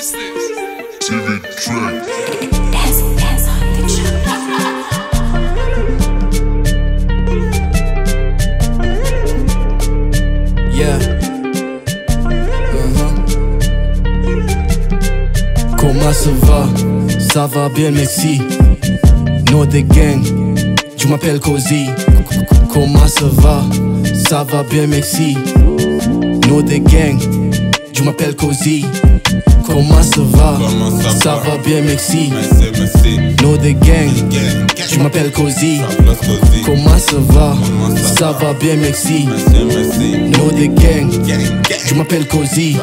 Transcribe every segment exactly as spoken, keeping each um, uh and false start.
is this? Tyvd Xxl. Dance, dance on the track. Yeah. Uh-huh. Comment ça va? Ça va bien, merci. Know the gang, je m'appelle Cozy. Comment ça va? Ça va bien, merci. Know the gang, je m'appelle Cozy. Comment ça va? Ça va bien, merci. Know the gang, je m'appelle Cozy. Comment ça va? Ça va bien, merci. Know the gang, je m'appelle Cozy.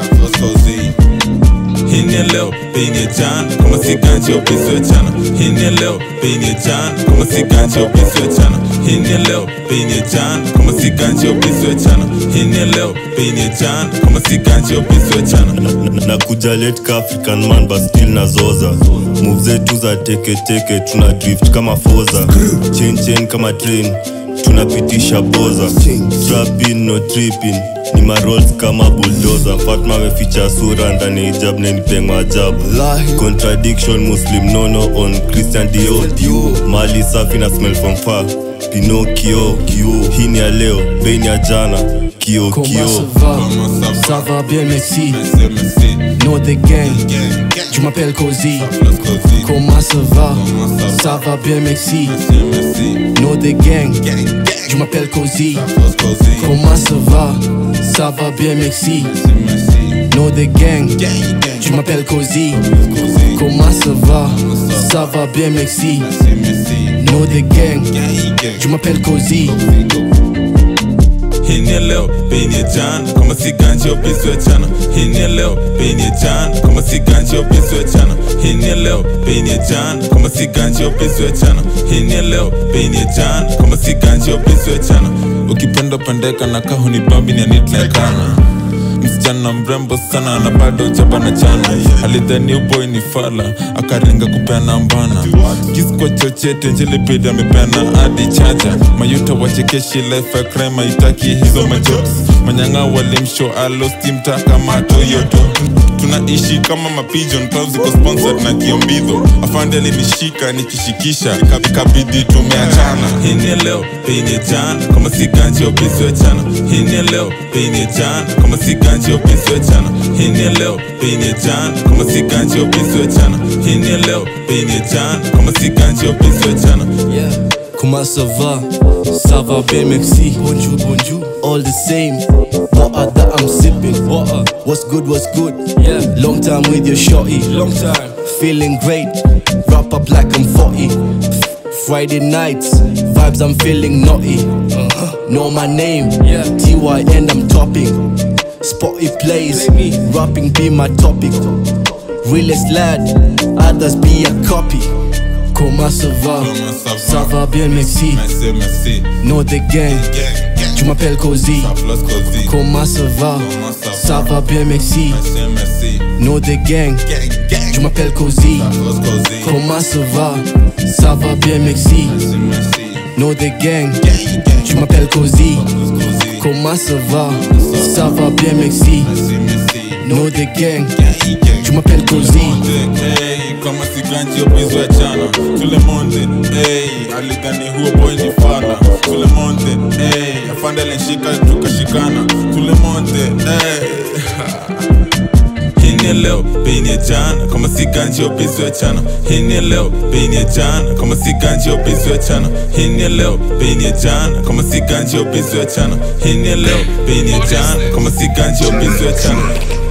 Hini leo, penye jana Kama si ganchi opiswe chana Hini leo, penye jana Kama si ganchi opiswe chana Hini leo, penye jana Kama si ganchi opiswe chana Hini leo, penye jana Kama si ganchi opiswe chana Nakuja late ka African man but still nazoza. Move zetu za teke teke tuna drift kama foza. Chain chain kama train tunapitisha boza. Trapping no tripping ni marolls kama bulldozer. Fatma meficha sura ndani hijab na nipengo ajabu. Contradiction Muslim nono on Christian Dior. Mali safi na smell from far Pinocchio. Hii ni ya leo, bei ni ya jana. Kio kio. Comment ça va? Ça va bien, merci. Know the gang, je m'appelle Cozy. Comment ça va? Ça va bien, merci. Know the gang, je m'appelle Cozy. Comment ça va? Ça va bien, merci. Know the gang, je m'appelle Cozy. Comment ça va? Ça va bien, merci. Know the gang, je m'appelle Cozy. Hini leo, penye jana Kama si ganchi opiswe chana Hini leo, penye jana Kama si ganchi opiswe chana Hini leo, penye jana Kama si ganchi opiswe chana Hini leo, penye jana Kama si ganchi opiswe chana Ukipenda pendeka na kahu ni bambi ni anitlekana Msichana mrembo sana na bado jaba na chana Alidhani uboy ni fala akaringa kupeana mbana Kiss kwa chochete njele beda mepeana adi chacha Mayuta wachekeshi life ya crime haitaki hizo majokes Manyanga walimshow alo steam taka matoyoto Tunaishi kama mapigeon Clouds ziko sponsored na kiombido Afande alinishika nikishikisha Ikabidi tumeachana Hini leo, penye jana Kama si ganchi opiswe chana Hini leo, penye jana Kama si ganchi opiswe chana Hini leo, penye jana Kama si ganchi opiswe chana Hini leo, penye jana Kama si ganchi opiswe chana. Yeah. Comment ça va? Ça va bien, merci. Bonjour, bonjour. All the same. Water that I'm sipping. Water. What's good, what's good? Yeah. Long time with your shorty. Long time. Feeling great. Wrap up like I'm forty. Friday nights. Vibes I'm feeling naughty. Uh-huh. Know my name. Yeah. T Y and I'm topping. Spotty plays. Rapping be my topic. Realest lad. Others be a copy. Comment ça va? Ça va bien, merci. Know the gang, je m'appelle Cozy. Comment ça va? Ça va bien, merci. Know the gang, je m'appelle Cozy. Comment ça va? Ça va bien, merci. Know the gang, je m'appelle Cozy. Comment ça va? Ça va bien, merci. Know the gang, je m'appelle Cozy. Hey, kama si ganchi opiswe chana Tule monde, hey Alidhani huo boy ni fana Tule monde, hey Afande lenshika tukashikana Tule monde, hey Hini leo, penye jana Kama si ganchi opiswe chana Hini leo, penye jana Kama si ganchi opiswe chana Hini leo, penye jana Kama si ganchi opiswe chana Hini leo, penye jana Kama si ganchi opiswe chana.